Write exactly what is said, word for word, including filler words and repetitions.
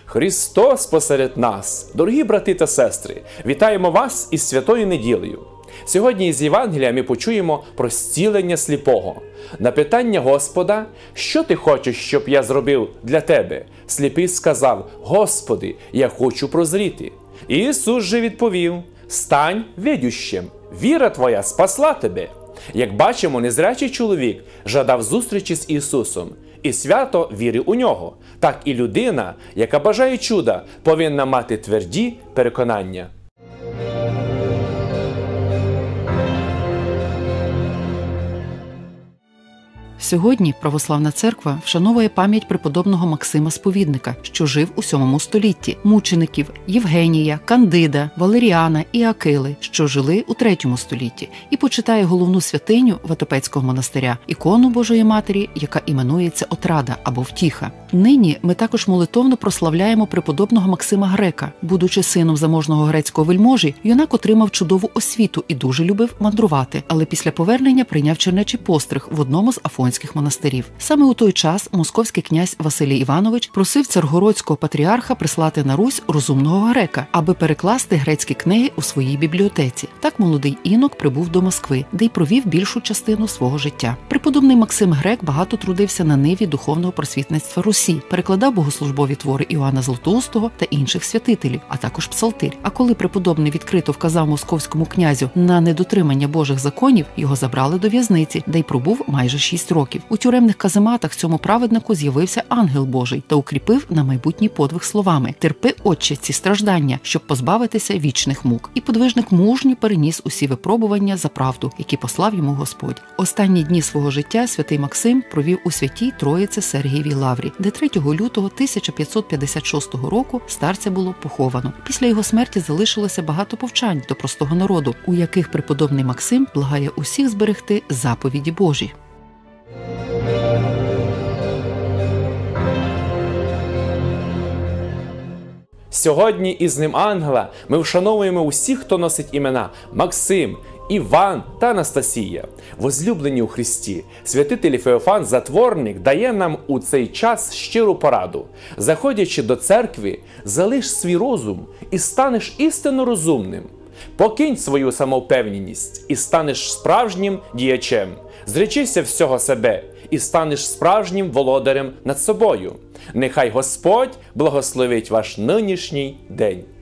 Христос посеред нас! Дорогі брати та сестри, вітаємо вас із Святою Неділею. Сьогодні із Євангелія ми почуємо про зцілення сліпого. На питання Господа, що ти хочеш, щоб я зробив для тебе? Сліпий сказав, Господи, я хочу прозріти. Ісус же відповів, стань видющим, віра твоя спасла тебе. Як бачимо, незрячий чоловік жадав зустрічі з Ісусом і свято вірив у Нього. Так і людина, яка бажає чуда, повинна мати тверді переконання. Сьогодні Православна Церква вшановує пам'ять преподобного Максима Сповідника, що жив у сьомому столітті, мучеників Євгенія, Кандида, Валеріана і Акили, що жили у третьому столітті, і почитає головну святиню Ватопецького монастиря – ікону Божої Матері, яка іменується Отрада або Втіха. Нині ми також молитовно прославляємо преподобного Максима Грека. Будучи сином заможного грецького вельможі, юнак отримав чудову освіту і дуже любив мандрувати, але після повернення прийняв чернечий постриг в одному з афонських монастирів. Саме у той час московський князь Василій Іванович просив царгородського патріарха прислати на Русь розумного грека, аби перекласти грецькі книги у своїй бібліотеці. Так молодий інок прибув до Москви, де й провів більшу частину свого життя. Преподобний Максим Грек багато трудився на ниві духовного просвітництва Русі, перекладав богослужбові твори Іоанна Златоустого та інших святителів, а також псалтир. А коли преподобний відкрито вказав московському князю на недотримання Божих законів, його забрали до в'язниці, де й пробув майже шість років. У тюремних казематах цьому праведнику з'явився ангел Божий та укріпив на майбутній подвиг словами: «Терпи, Отче, ці страждання, щоб позбавитися вічних мук». І подвижник мужньо переніс усі випробування за правду, які послав йому Господь. Останні дні свого життя святий Максим провів у святій Троїці Сергієвій лаврі, де третього лютого тисяча п'ятсот п'ятдесят шостого року старця було поховано. Після його смерті залишилося багато повчань до простого народу, у яких преподобний Максим благає усіх зберегти заповіді Божі. Сьогодні із Днем Ангела ми вшановуємо усіх, хто носить імена Максим, Іван та Анастасія. Возлюблені у Христі, святитель Феофан Затворник дає нам у цей час щиру пораду. Заходячи до церкви, залиш свій розум і станеш істинно розумним. Покинь свою самовпевненість і станеш справжнім діячем. Зречися всього себе і станеш справжнім володарем над собою. Нехай Господь благословить ваш нинішній день.